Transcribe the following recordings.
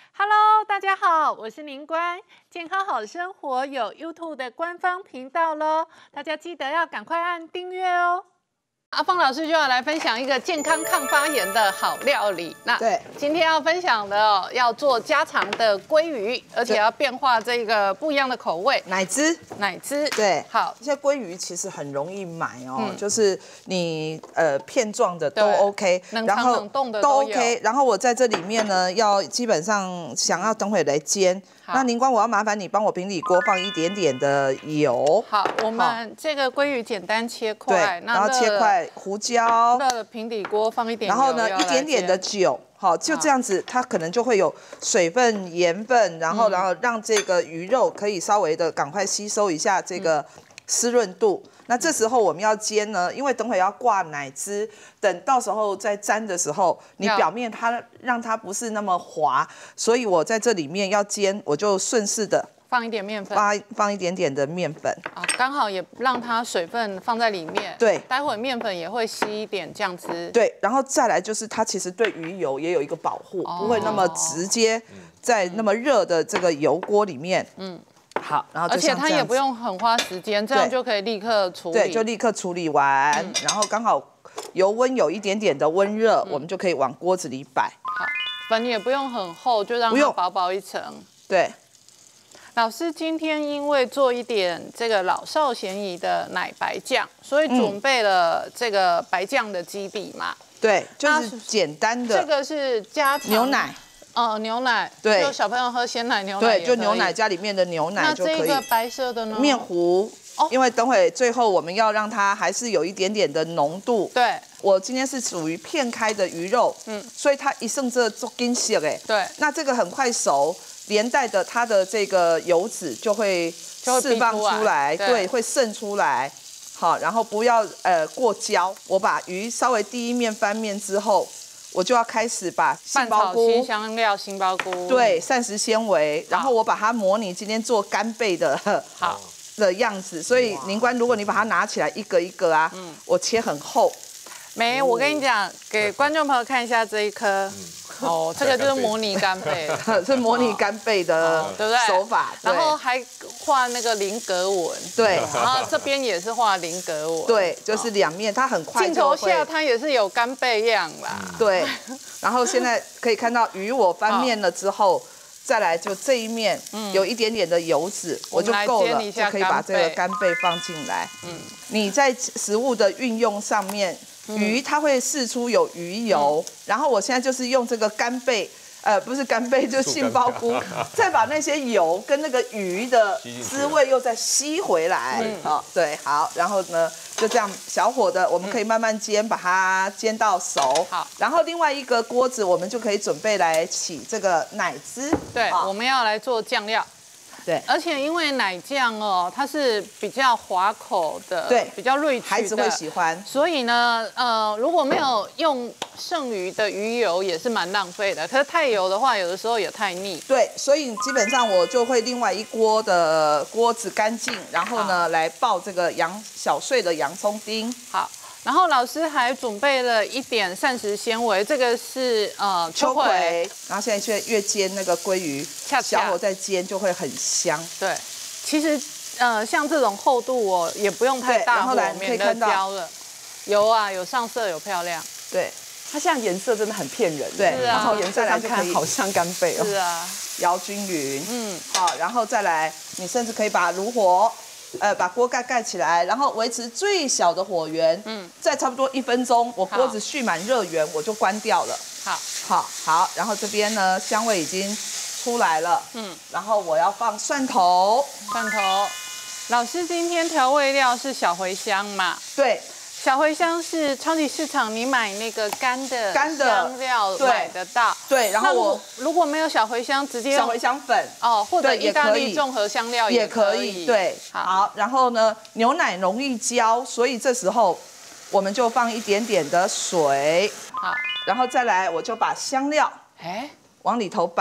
Hello， 大家好，我是林官，健康好生活有 YouTube 的官方频道咯，大家记得要赶快按订阅哦。阿芳老师就要来分享一个健康抗发炎的好料理。那对， 今天要分享的哦，要做家常的鲑鱼，而且要变化这个不一样的口味， 奶汁。 奶汁。 对， 好， 这些鲑鱼其实很容易买哦，就是你片状的都 OK， 冷藏冷冻的都有 OK。然后我在这里面呢，要基本上想要等会来煎。那宁官，我要麻烦你帮我平底锅放一点点的油。 好，我们这个鲑鱼简单切块， 对，然后切块胡椒。 热了平底锅放一点油， 然后呢，一点点的酒。好，就这样子，它可能就会有水分、盐分，然后让这个鱼肉可以稍微的赶快吸收一下这个湿润度。那这时候我们要煎呢，因为等会要挂奶汁，等到时候再沾的时候，你表面它让它不是那么滑，所以我在这里面要煎，我就顺势的放一点面粉， 放一点点的面粉啊，刚好也让它水分放在里面。 对， 待会面粉也会吸一点酱汁。 对，然后再来就是它其实对鱼油也有一个保护，不会那么直接在那么热的这个油锅里面。好，然后而且它也不用很花时间，这样就可以立刻处理。 对，就立刻处理完，然后刚好油温有一点点的温热，我们就可以往锅子里摆。 好，粉也不用很厚，就让它薄薄一层。 对。 老师今天因为做一点这个老少咸宜的奶白酱，所以准备了这个白酱的基底嘛。 对，就是简单的。 这个是家常牛奶。 牛奶， 对， 就小朋友喝鲜奶牛奶， 对，就牛奶家里面的牛奶就可以。 那这个白色的呢？ 面糊，因为等会最后我们要让它还是有一点点的浓度。 对， 我今天是属于片开的鱼肉，所以它一剩这做金色哎， 对， 那这个很快熟，连带的它的这个油脂就会释放出来，对，会渗出来。好，然后不要过焦。我把鱼稍微第一面翻面之后。我就要开始把杏鲍菇、 新香料、杏鲍菇， 对，膳食纤维，然后我把它模拟今天做干贝的的样子，所以宁官，如果你把它拿起来一个一个啊，我切很厚。 没，我跟你讲，给观众朋友看一下这一颗。哦，这个就是模拟干贝， 是模拟干贝的手法， 然后还画那个菱格纹， 对， 然后这边也是画菱格纹， 对，就是两面，它很快。 镜头下它也是有干贝样啦， 对。然后现在可以看到鱼我翻面了之后，再来就这一面有一点点的油脂，我就够了，就可以把这个干贝放进来。你在食物的运用上面。鱼它会释出有鱼油，然后我现在就是用这个干贝，不是干贝，就是杏鲍菇，再把那些油跟那个鱼的滋味又再吸回来。对，好，然后呢就这样小火的，我们可以慢慢煎，把它煎到熟。好，然后另外一个锅子我们就可以准备来起这个奶汁。 对，我们要来做酱料。 对， 而且因为奶酱哦，它是比较滑口的， 对， 比较瑞趣的， 孩子会喜欢。 所以呢，如果没有用剩余的鱼油，也是蛮浪费的。可是太油的话，有的时候也太腻。 对，所以基本上我就会另外一锅的锅子干净，然后呢来爆这个小碎的洋葱丁。 好。然后老师还准备了一点膳食纤维，这个是秋葵。 然后现在越煎那个鲑鱼，小火再煎就会很香。 对，其实像这种厚度哦，也不用太大火，免得焦了。有上色，有漂亮。 对， 它现在颜色真的很骗人。 对， 它从颜色来看好像干贝哦。 是啊， 摇均匀。好，然后再来，你甚至可以把炉火。把锅盖起来，然后维持最小的火源，再差不多1分钟，我锅子蓄满热源，我就关掉了。好，然后这边呢，香味已经出来了，然后我要放蒜头。 老师今天调味料是小茴香嘛？ 对。 小茴香是超级市场，你买那个干的香料买得到。 对，然后我如果没有小茴香，直接小茴香粉或者意大利综合香料也可以。 对，好，然后呢，牛奶容易焦，所以这时候我们就放一点点的水。好，然后再来我就把香料往里头摆。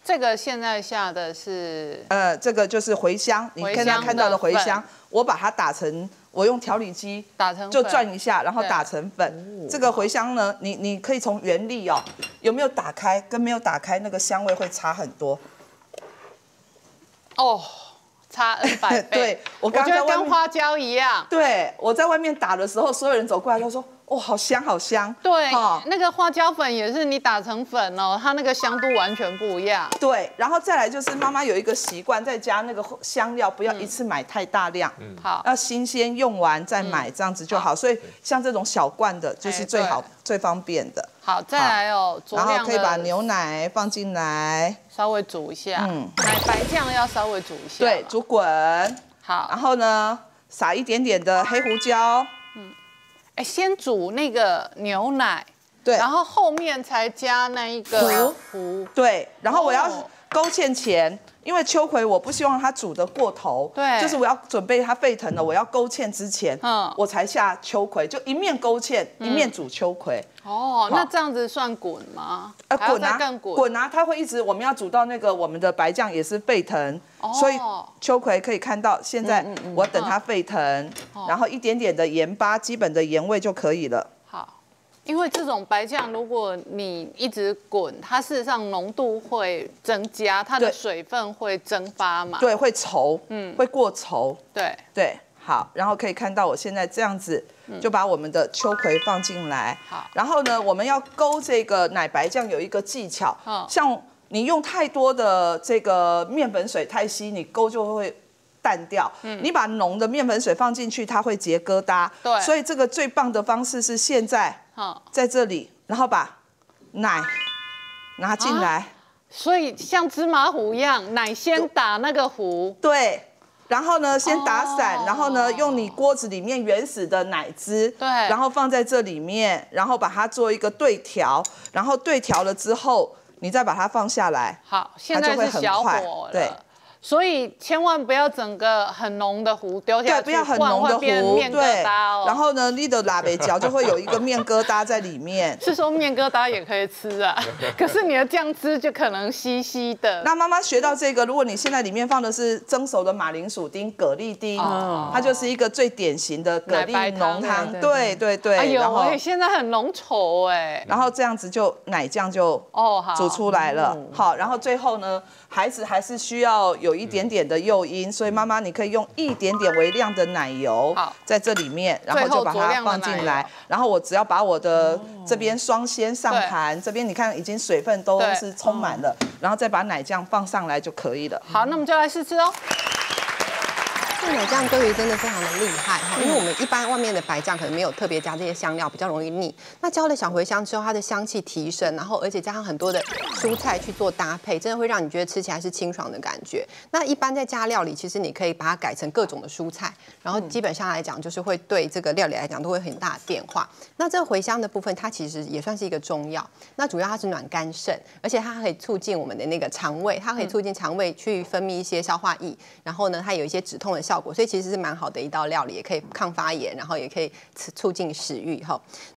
这个现在下的是这个就是茴香，你刚刚看到的茴香，我把它打成，我用调理机打成就转一下，然后打成粉。这个茴香呢，你可以从原粒哦，有没有打开跟没有打开那个香味会差很多。 哦。差100倍， 对我觉得跟花椒一样。 对，我在外面打的时候，所有人走过来都说：“哦，好香，好香。” 对，那个花椒粉也是你打成粉哦，它那个香度完全不一样。 对，然后再来就是妈妈有一个习惯，在加那个香料，不要一次买太大量， 好， 要新鲜用完再买，这样子就好。所以像这种小罐的，就是最好、最方便的。 好，再来哦， 然后可以把牛奶放进来， 稍微煮一下。奶白酱要稍微煮一下。 对，煮滚。 好， 然后呢，撒一点点的黑胡椒。 先煮那个牛奶， 对， 然后后面才加那一个糊。 对，然后我要勾芡前。因为秋葵我不希望它煮得过头， 对， 就是我要准备它沸腾了，我要勾芡之前，我才下秋葵，就一面勾芡，一面煮秋葵。 哦，那这样子算滚吗？ 滚啊，滚啊，它会一直，我们要煮到那个我们的白酱也是沸腾，所以秋葵可以看到现在我等它沸腾，然后一点点的盐巴，基本的盐味就可以了。 因为这种白酱，如果你一直滚，它事实上浓度会增加，它的水分会蒸发嘛。 对，会稠，会过稠。 对对，好，然后可以看到我现在这样子，就把我们的秋葵放进来。 好， 然后呢，我们要勾这个奶白酱有一个技巧，像你用太多的这个面粉水太稀，你勾就会淡掉。你把浓的面粉水放进去，它会结疙瘩。 对， 所以这个最棒的方式是现在。在这里，然后把奶拿进来， 所以像芝麻糊一样，奶先打那个糊， 对，然后呢先打散，然后呢用你锅子里面原始的奶汁， 对， 然后放在这里面，然后把它做一个对调，然后对调了之后，你再把它放下来， 好，现在是小火了，对。所以千万不要整个很浓的糊丢下去， 对，不要很浓的糊， 对。 然后呢，你的拉贝饺就会有一个面疙瘩在里面。 是说面疙瘩也可以吃啊，可是你的酱汁就可能稀稀的。 那妈妈学到这个，如果你现在里面放的是蒸熟的马铃薯丁、蛤蜊丁，它就是一个最典型的蛤蜊浓汤。对对对。 哎呦，现在很浓稠哎。 然后这样子就奶酱就煮出来了。好，然后最后呢，孩子还是需要有一点点的诱因，所以妈妈你可以用一点点微量的奶油在这里面，然后就把它放进来，然后我只要把我的这边双鲜上盘，这边你看已经水分都是充满了，然后再把奶酱放上来就可以了。 好，那我们就来试吃哦。 这奶酱鲑鱼真的非常的厉害哈，因为我们一般外面的白酱可能没有特别加这些香料，比较容易腻。那加了小茴香之后，它的香气提升，然后而且加上很多的蔬菜去做搭配，真的会让你觉得吃起来是清爽的感觉。那一般在家料理，其实你可以把它改成各种的蔬菜，然后基本上来讲，就是会对这个料理来讲都会很大的变化。那这个茴香的部分，它其实也算是一个中药，那主要它是暖肝肾，而且它可以促进我们的那个肠胃，它可以促进肠胃去分泌一些消化液，然后呢，它有一些止痛的效果，所以其实是蛮好的一道料理，也可以抗发炎，然后也可以促进食欲哈。